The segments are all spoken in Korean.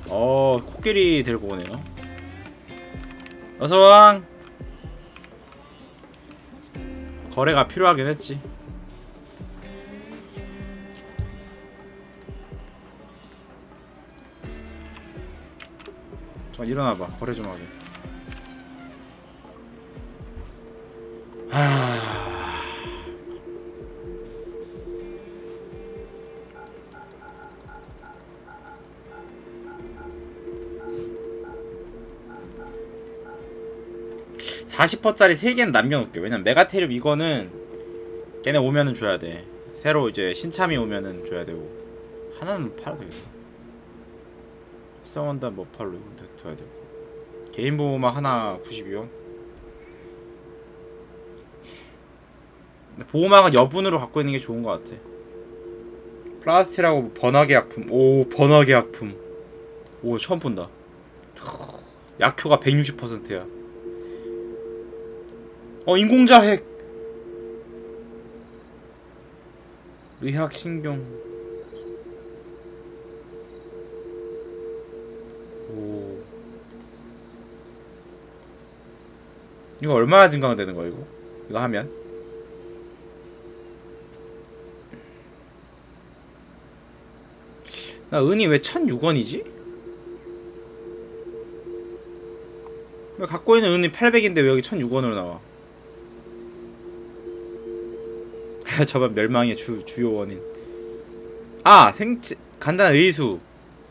코끼리 데리고 오네요. 어서왕. 거래가 필요하긴 했지. 저 일어나봐. 거래 좀 하게. 하... 40%짜리 3개는 남겨놓을게. 왜냐면 메가테리움 이거는 걔네 오면은 줘야 돼. 새로 이제 신참이 오면은 줘야 되고. 하나는 팔아도 되겠다. 성원단 뭐 팔로 이건 둬야 되고. 개인 보호막 하나 92원. 보호막은 여분으로 갖고 있는 게 좋은 것 같아. 플라스티라고 번화계 약품. 오, 번화계 약품. 오, 처음 본다. 약효가 160%야. 인공자 핵. 의학 신경. 오. 이거 얼마나 증강되는 거야, 이거? 이거 하면? 나 은이 왜 1006원이지? 왜 갖고 있는 은이 800인데 왜 여기 1006원으로 나와? 저번 멸망의 주요 원인. 아! 생체 간단한 의수.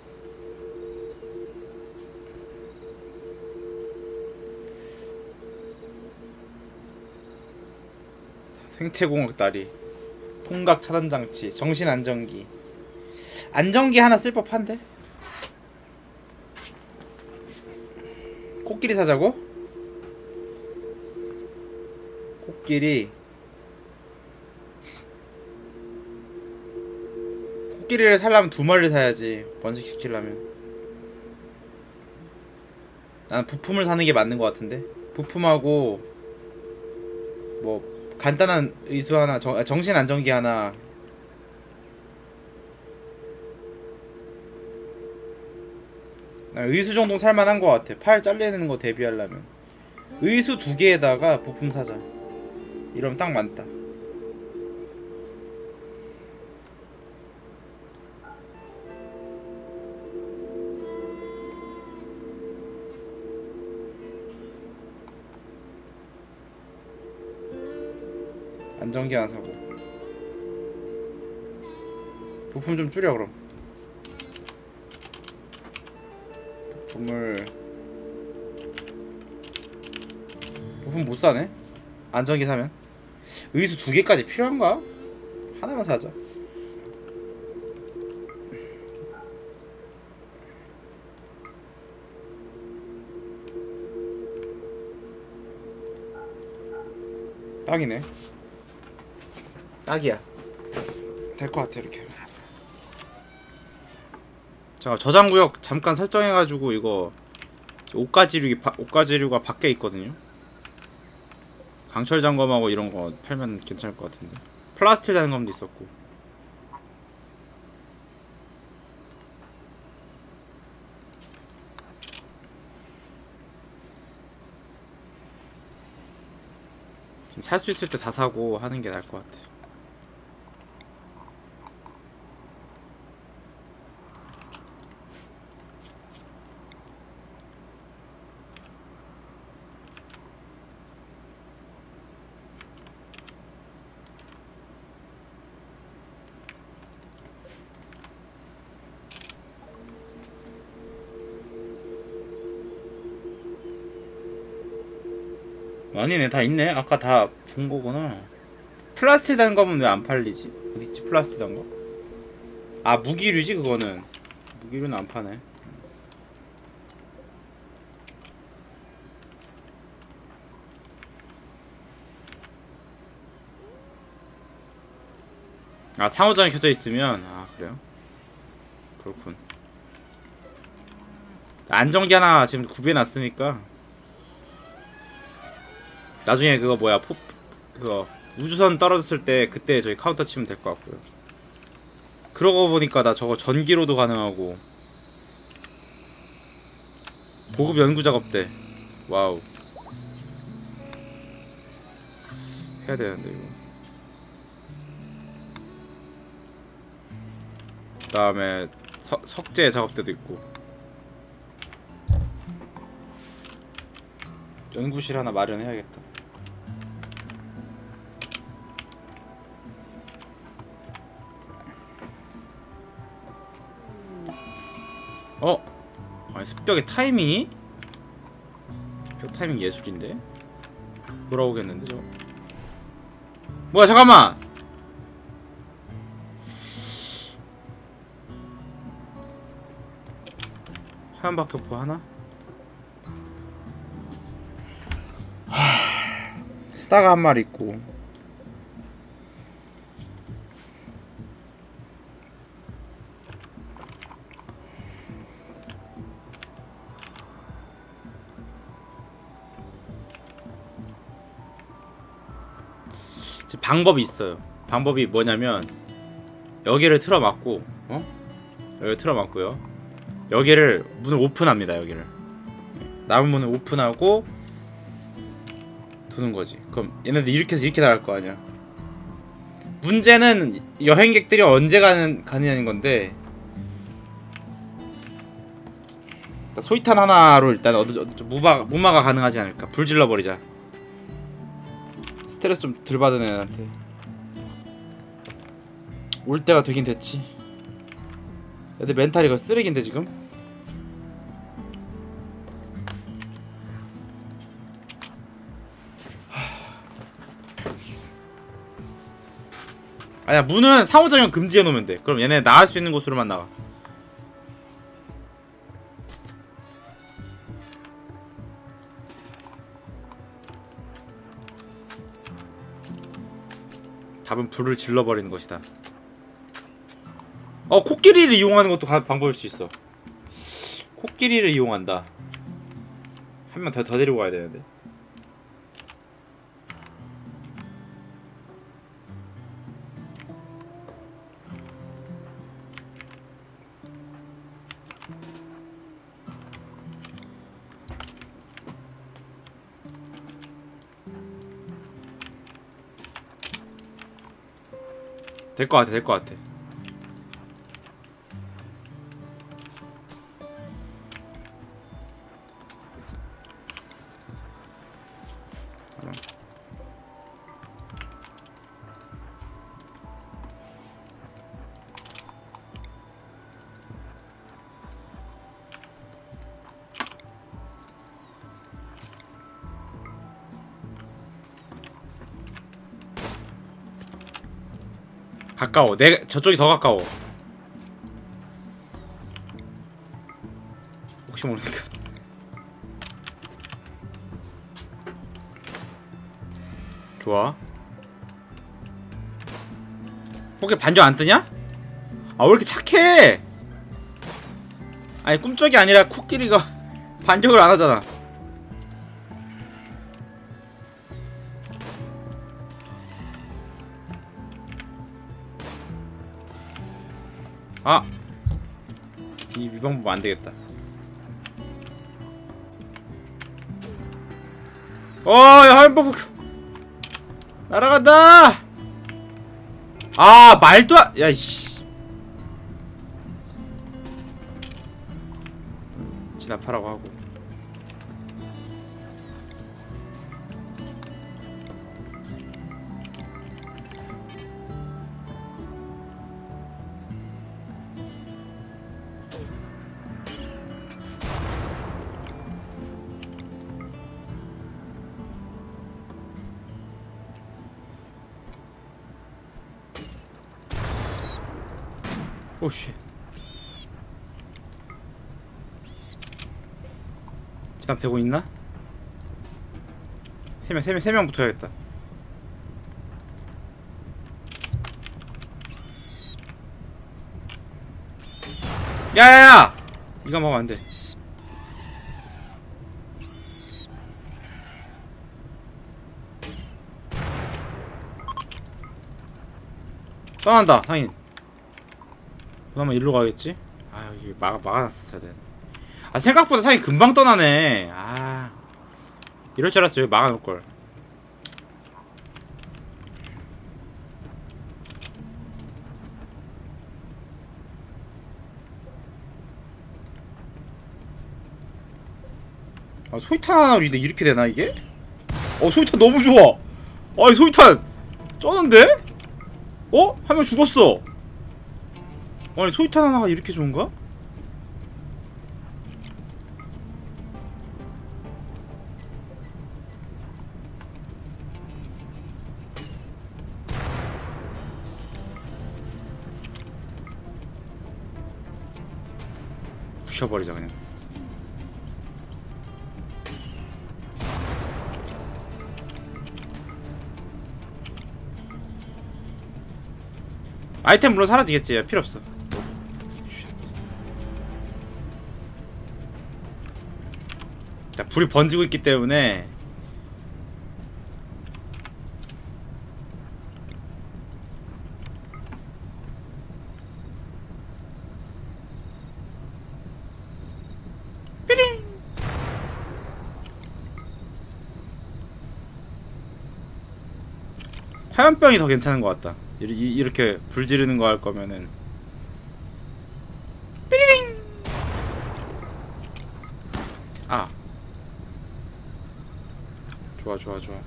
생체공학 다리. 통각 차단 장치. 정신 안정기. 안정기 하나 쓸 법한데? 코끼리 사자고? 코끼리를 살려면 2마리를 사야지. 번식시키려면. 난 부품을 사는 게 맞는 것 같은데. 부품하고 뭐 간단한 의수 하나, 정신 안정기 하나. 난 의수 정도 살만한 것 같아. 팔 잘리는 거 대비하려면. 의수 2개에다가 부품 사자. 이러면 딱 맞다. 안정기 하나 사고. 부품 좀 줄여 그럼. 부품 못 사네. 안정기 사면. 의수 2개까지 필요한가? 하나만 사자. 딱이네. 딱이야. 될 것 같아 이렇게. 자, 저장구역 잠깐 설정해가지고 이거 옷가지류가 밖에 있거든요. 강철 장검하고 이런 거 팔면 괜찮을 것 같은데. 플라스틱 장검도 있었고. 지금 살 수 있을 때 다 사고 하는 게 나을 것 같아. 아니네, 다 있네. 아까 다 본 거구나. 플라스틱 단검은 왜 안 팔리지? 어딨지 플라스틱 단검? 아, 무기류지 그거는. 무기류는 안 파네. 아, 상호작용이 켜져 있으면. 아, 그래요? 그렇군. 안정기 하나 지금 구비해놨으니까 나중에 그거 뭐야, 그거 우주선 떨어졌을 때 그때 저희 카운터 치면 될 것 같고요. 그러고 보니까 나 저거 전기로도 가능하고. 고급 연구 작업대. 와우. 해야 되는데 이거. 그다음에 석재 작업대도 있고. 연구실 하나 마련해야겠다. 아니 습격의 타이밍이? 습격 타이밍 예술인데? 돌아오겠는데 저거? 뭐야 잠깐만! 하얀 박격포 하나? 스타가 한 마리 있고. 방법이 있어요. 방법이 뭐냐면 여기를 틀어막고 여기 틀어막고요. 여기를 문을 오픈합니다. 여기를 남은 문을 오픈하고 두는 거지. 그럼 얘네들 이렇게 해서 이렇게 나갈 거 아니야. 문제는 여행객들이 언제 가느냐는 건데 소위탄 하나로 일단 무마가 가능하지 않을까. 불 질러버리자. 스트레스 좀 덜 받은 애한테 올 때가 되긴 됐지. 애들 멘탈이 거 쓰레기인데 지금. 아니야, 문은 상호작용 금지해 놓으면 돼. 그럼 얘네 나갈 수 있는 곳으로만 나가. 답은 불을 질러버리는 것이다. 코끼리를 이용하는 것도 방법일 수 있어. 코끼리를 이용한다. 한 명 더 데리고 가야 되는데. 될 것 같아, 될 것 같아. 가까워. 저쪽이 더 가까워. 혹시 모르니까. 좋아. 혹시 반격 안 뜨냐? 아, 왜 이렇게 착해? 아니, 꿈쩍이 아니라 코끼리가 반격을 안 하잖아. 아! 이 방법 안 되겠다. 야, 한번 날아간다! 아, 말도 안, 야, 씨. 진압하라고 하고. 오씨. 진압되고 있나? 세 명 붙어야겠다. 야야야! 이거 먹으면 안 돼. 떠난다, 상인. 그러면 일로 가겠지? 아, 여기 막아놨었어야 돼. 아 생각보다 사기 금방 떠나네. 아 이럴 줄 알았어. 여기 막아놓을걸. 아 소위탄 하나로 이렇게 되나 이게? 소위탄 너무 좋아. 아이 소위탄 쩌는데? 한 명 죽었어. 아니 소위탄 하나가 이렇게 좋은가? 부셔버리자 그냥. 아이템 물론 사라지겠지. 필요 없어. 자, 불이 번지고 있기 때문에 삐링. 화염병이 더 괜찮은 것 같다. 이렇게 불 지르는 거 할 거면은. 삐링. 아 좋아 좋아 좋아.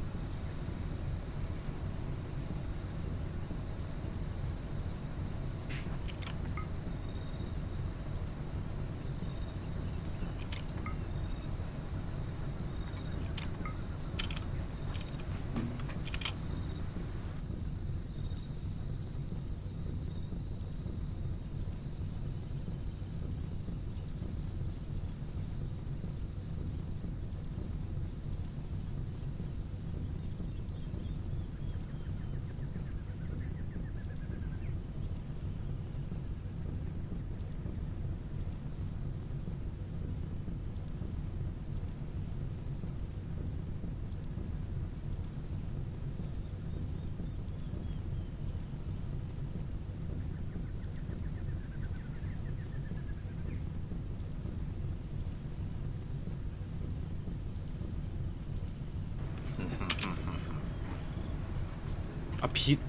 아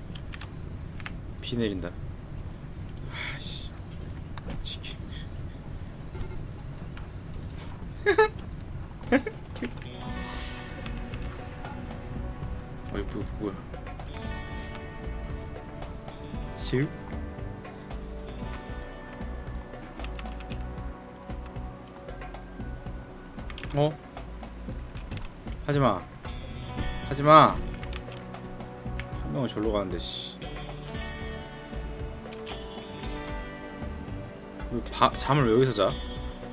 비 내린다. 아씨 시키. 어이 뭐야? 실? 하지마. 하지마. 한 명은 절로 가는데 씨. 잠을 왜 여기서 자?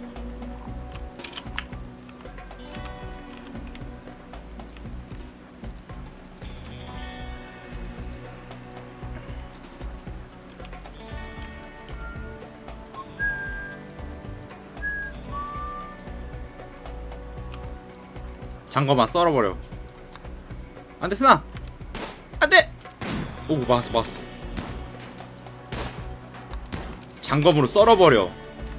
장거만 썰어버려. 안돼 스나. 안돼. 오 막았어. 장검으로 썰어버려.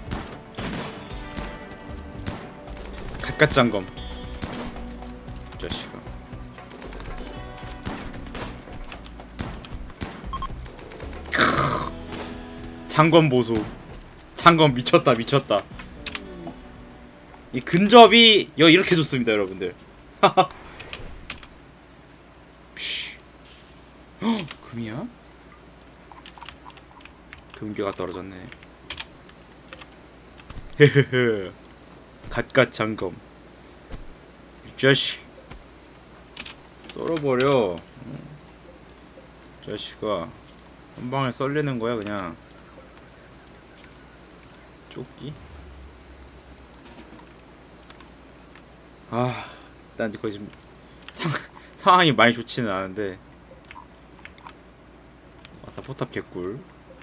갓갓 장검. 자식아. 장검 보소. 장검 미쳤다. 이 근접이 이렇게 좋습니다 여러분들. 금이야? 금괴가 떨어졌네. 헤헤헤. 갓갓 장검. 이 자식 썰어버려. 자식아 한 방에 썰리는 거야 그냥. 조끼? 난 거의 지금 상황이 많이 좋지는 않은데. 아싸 포탑 개꿀.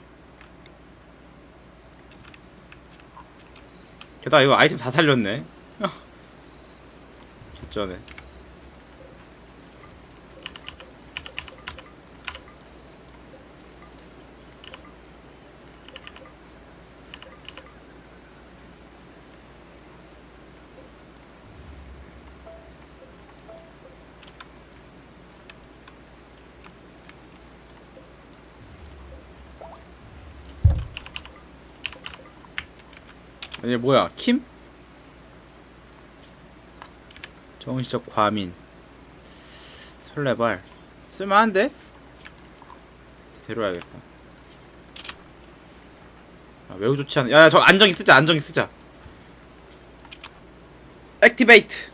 게다가 이거 아이템 다 살렸네. 개쩌네. 얘 뭐야? 킴? 정시적 과민. 설레발. 쓸만한데? 데려와야겠다. 아, 매우 좋지 않아. 야, 저 안정기 쓰자. 안정기 쓰자. 액티베이트.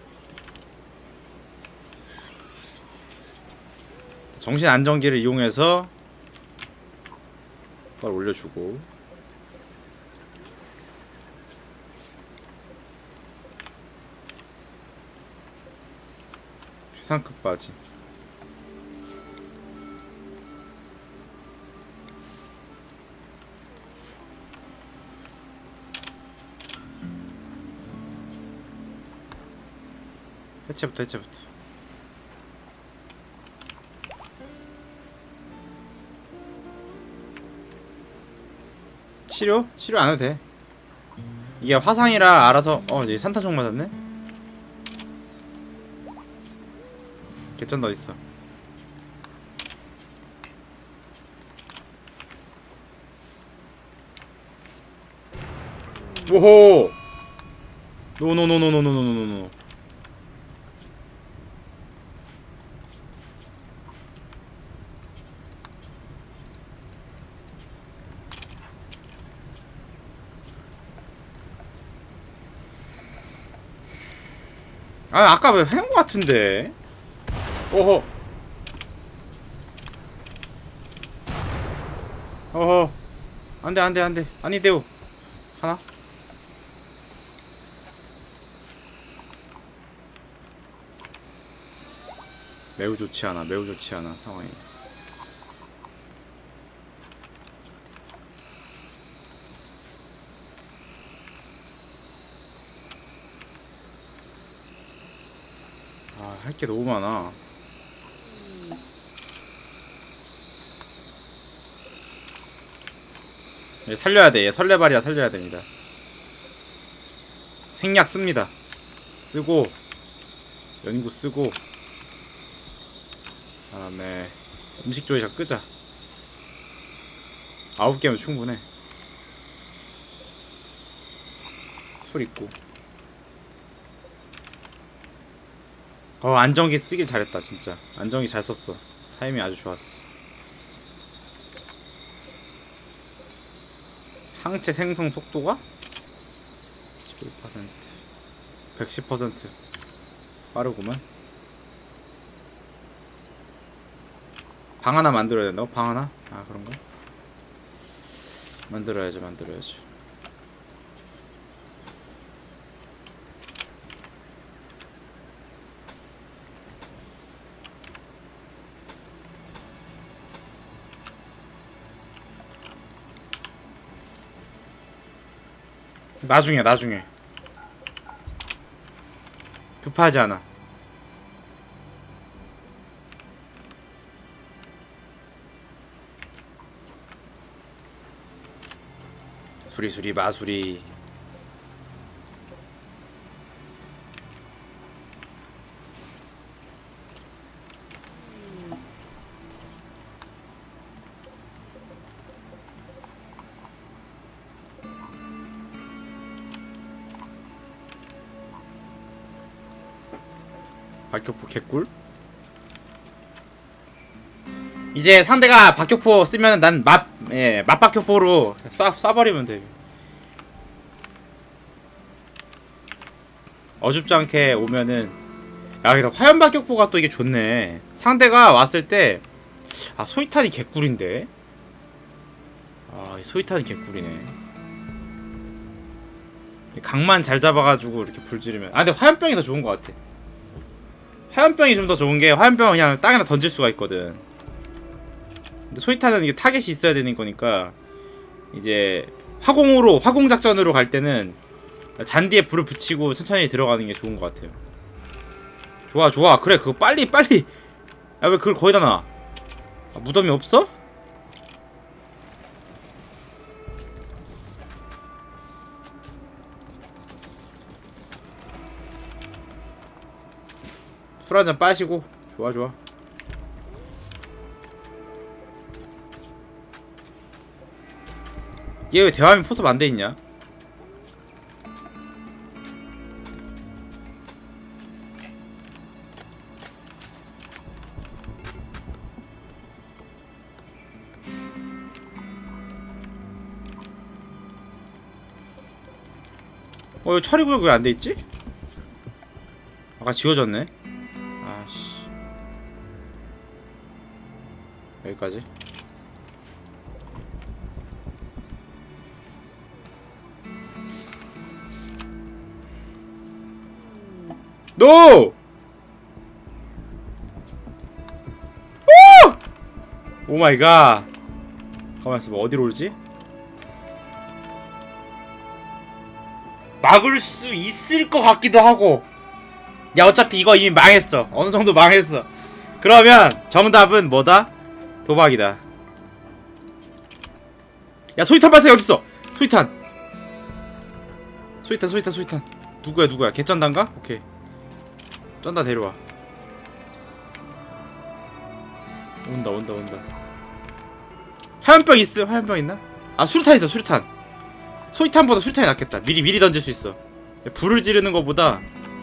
정신 안정기를 이용해서 그걸 올려주고. 최상급 바지. 해체부터. 치료? 치료 안 해도 돼. 이게 화상이라 알아서. 이제 산탄총 맞았네? 개쩐다. 어딨어? 오호! 노노노노노노노노노. 아, 아까 왜 해놓은 거 같은데? 오호. 어허. 안돼. 아니대요. 하나? 매우 좋지 않아 상황이. 아, 할 게 너무 많아. 얘 살려야 돼. 얘 설레발이라 살려야 됩니다. 생약 씁니다. 쓰고 연구 쓰고. 다음에 음식 조리사 끄자. 9개면 충분해. 술 있고. 안정기 쓰길 잘했다 진짜. 안정기 잘 썼어. 타이밍 아주 좋았어. 항체 생성 속도가 11%, 110% 빠르구만. 방 하나 만들어야 된다고? 방 하나? 아, 그런가? 만들어야죠. 나중에 급하지 않아. 수리 마수리. 박격포 개꿀. 이제 상대가 박격포 쓰면 난 맛박격포로 쏴버리면 돼. 어줍지 않게 오면은. 야, 근데 화염박격포가 또 이게 좋네. 상대가 왔을 때. 아, 소위탄이 개꿀인데. 아, 소위탄이 개꿀이네. 각만 잘 잡아가지고 이렇게 불 지르면. 아, 근데 화염병이 더 좋은 것 같아. 화염병이 좀 더 좋은 게, 화염병은 그냥 땅에다 던질 수가 있거든. 근데 소위탄은 이게 타겟이 있어야 되는 거니까. 이제 화공 작전으로 갈 때는 잔디에 불을 붙이고 천천히 들어가는 게 좋은 것 같아요. 좋아. 그래, 그거 빨리. 야, 왜 그걸 거기다 놔? 아, 무덤이 없어? 술 한잔 빠시고. 좋아. 얘 왜 대화면 포섭 안 돼있냐? 이거 처리구역 왜 안 돼있지? 아까 지워졌네. 아씨, 여기까지. 노! 오! 오마이갓. 가만있어 봐. 어디로 올지? 막을 수 있을 것 같기도 하고. 야, 어차피 이거 이미 망했어. 어느 정도 망했어. 그러면 정답은 뭐다? 도박이다. 야, 소위탄 발사 어딨어? 소위탄. 소위탄. 누구야? 개쩐단가? 오케이. 쩐다 데려와. 온다. 화염병 있어? 화염병 있나? 아, 수류탄 있어, 수류탄. 소위탄보다 수류탄이 낫겠다. 미리 던질 수 있어. 불을 지르는 거보다.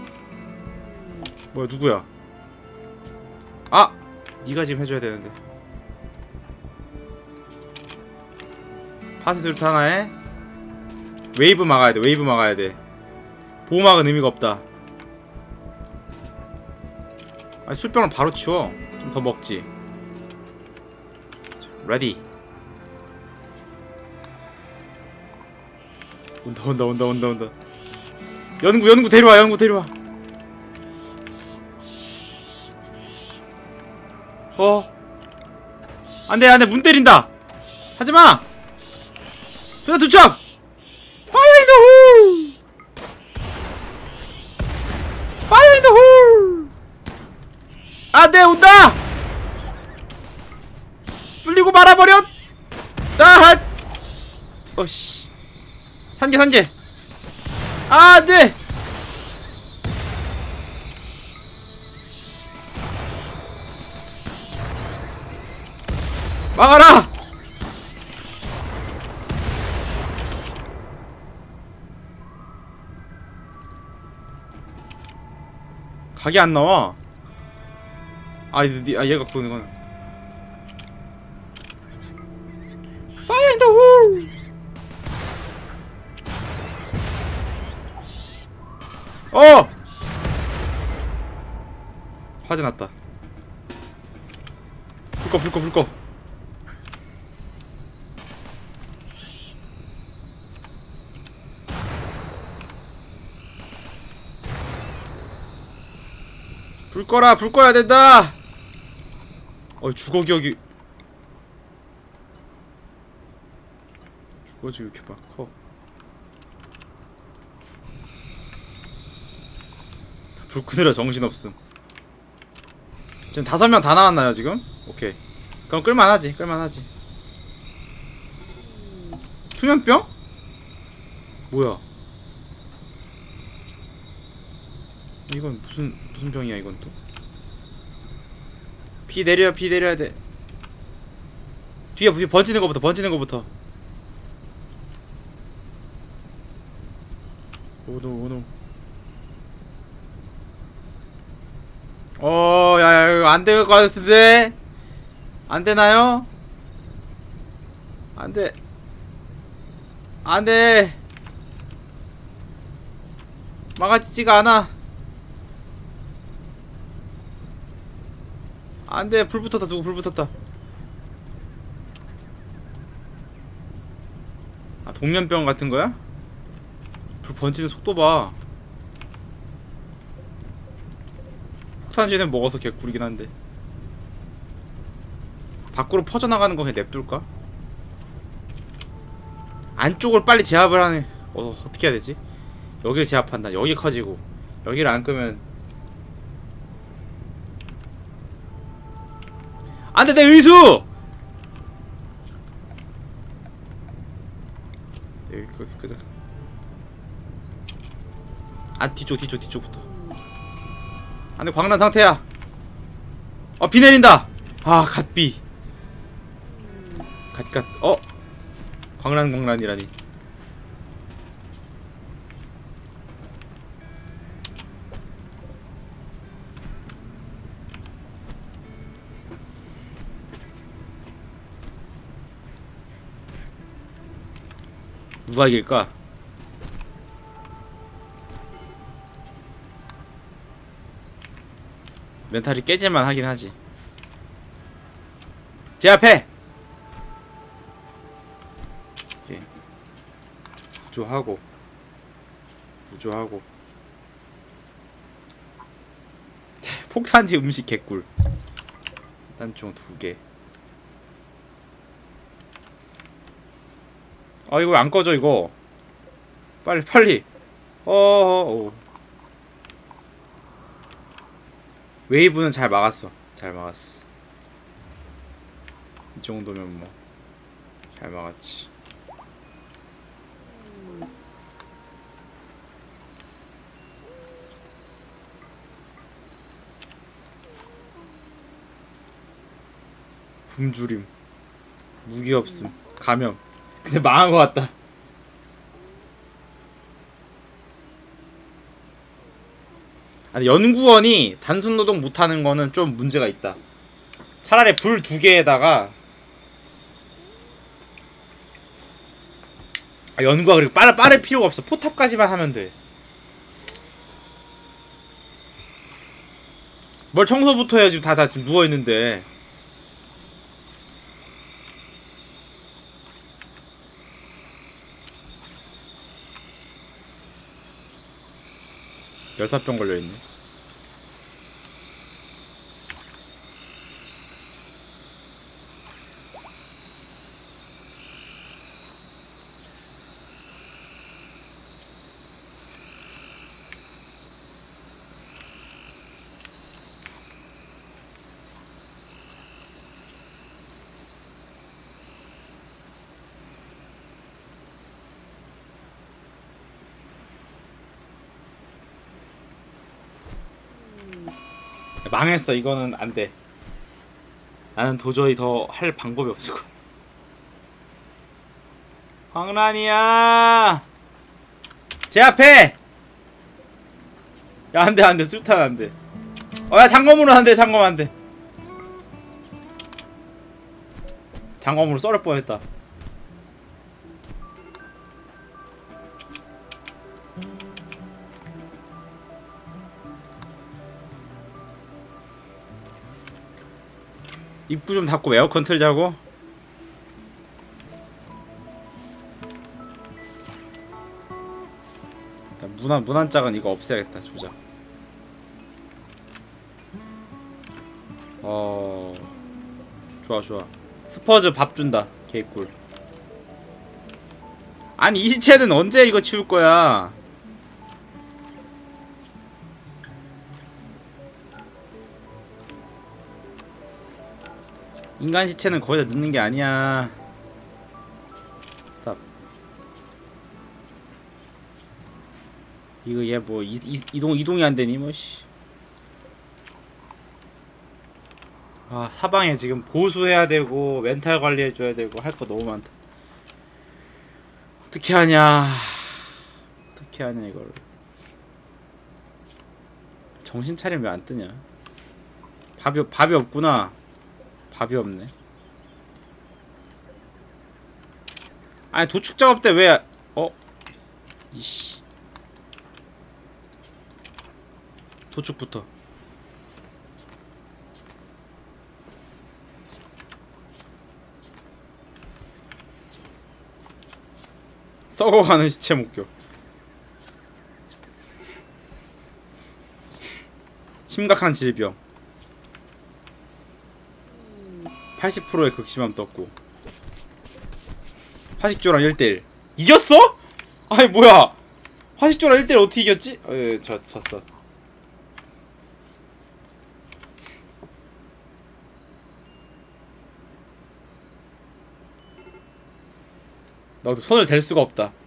뭐야, 누구야? 아! 니가 지금 해줘야 되는데. 파스 수류탄 하나에 웨이브 막아야 돼. 보호막은 의미가 없다. 아니, 술병을 바로 치워. 좀 더 먹지. 레디. 온다. 연구 데려와. 안돼, 문 때린다. 하지마. 수다 투척. 파이어 인더 홀. 안돼, 온다. 뚫리고 말아버렸. 나핫. 어씨. 산재. 아, 안돼. 막아라. 각이 안 나와. 얘가 그러는 거는. Fire in the hole. 화재 났다. 불 꺼. 불 꺼야 된다. 주거 기억이. 주거지 왜 이렇게 막 커. 불 끄느라 정신없음. 지금 5명 다 나왔나요 지금? 오케이. 그럼 끌만하지. 수면병? 뭐야? 이건 무슨 병이야 이건 또? 비 내려야 돼. 뒤에 번지는 거부터. 오노. 야, 이거 안 될 것 같은데? 안 되나요? 안 돼. 막아지지가 않아. 안 돼. 불 붙었다. 누구 불 붙었다. 아, 동면병 같은 거야? 불 번지는 속도 봐. 폭탄지는 먹어서 개꿀이긴 한데. 밖으로 퍼져나가는 거 그냥 냅둘까? 안쪽을 빨리 제압을 하네. 어떻게 해야 되지? 여기를 제압한다. 여기 커지고 여기를 안 끄면 안돼. 내 의수! 여기 끄자. 뒤쪽부터. 안돼, 광란 상태야. 비 내린다. 갓비. 광란이라니. 누가 이길까? 멘탈이 깨질만 하긴 하지. 제 앞에! 오케이. 구조하고 구조하고 폭탄지 음식 개꿀. 단총 2개. 아 이거 왜 안 꺼져 이거. 빨리 빨리. 어어어. 웨이브는 잘 막았어. 잘 막았어. 이 정도면 뭐 잘 막았지. 굶주림, 무기 없음, 감염. 근데 망한 것 같다. 아니, 연구원이 단순 노동 못하는 거는 좀 문제가 있다. 차라리 불 2개에다가 연구가 그리고 빠를 필요가 없어. 포탑까지만 하면 돼. 뭘 청소부터 해야지. 다 지금 누워있는데. 열사병 걸려있네. 망했어. 이거는 안돼. 나는 도저히 더 할 방법이 없을 것 같아. 광란이야, 제 앞에. 야 안돼 안돼. 술탄 안돼. 야 장검으로 안돼. 장검 안돼. 장검으로 썰을 뻔했다. 입구 좀 닫고 에어컨 틀자고? 문안짝은 이거 없애야겠다. 조작. 좋아 좋아. 스퍼즈 밥 준다. 개꿀. 아니 이 시체는 언제 이거 치울 거야? 인간 시체는 거기다 넣는 게 아니야. 스탑. 이거 얘 뭐 이동이 안 되니 뭐 씨. 아 사방에 지금 보수해야 되고 멘탈 관리해줘야 되고 할 거 너무 많다. 어떻게 하냐? 어떻게 하냐 이걸. 정신 차리면 왜 안 뜨냐? 밥이 없구나. 밥이 없네. 아니 도축 작업 때 왜 이씨. 도축부터. 썩어가는 시체 목격. 심각한 질병. 80%의 극심함 떴고. 화식조랑 1대1 이겼어? 아니 뭐야. 화식조랑 1대1 어떻게 이겼지? 졌어. 나도 손을 댈 수가 없다.